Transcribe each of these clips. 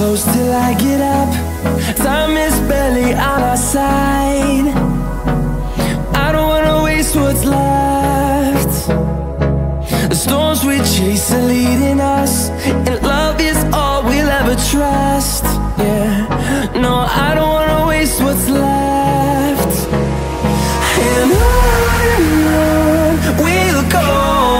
close till I get up. Time is barely on our side. I don't wanna waste what's left. The storms we chase are leading us, and love is all we'll ever trust. Yeah, no, I don't wanna waste what's left. And on we'll go,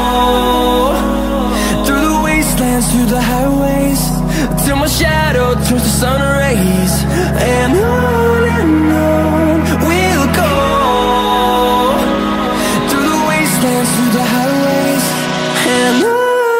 through the wastelands, through the highways, till my shadow turns to sun rays. And on we'll go, through the wastelands, through the highways, and on we'll go.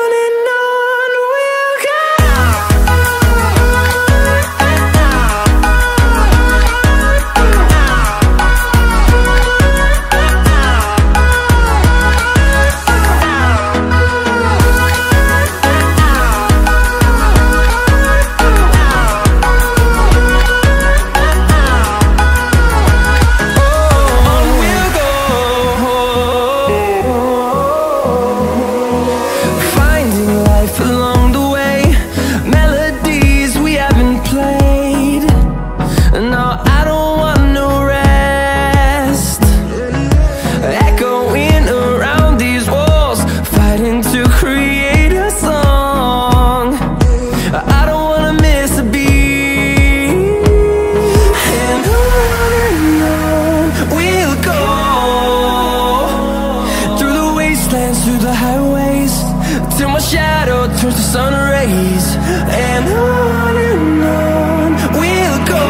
Through the highways, till my shadow turns to sun rays. And on we'll go,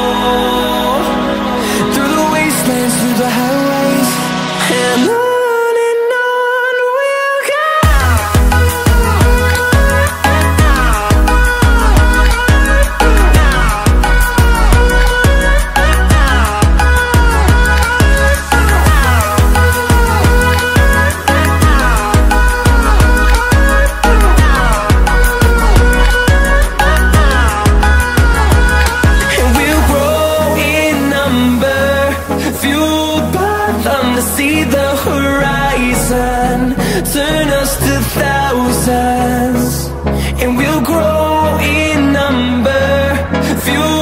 through the wastelands, through the highways, and on we'll go. See the horizon, turn us to thousands, and we'll grow in number, fuel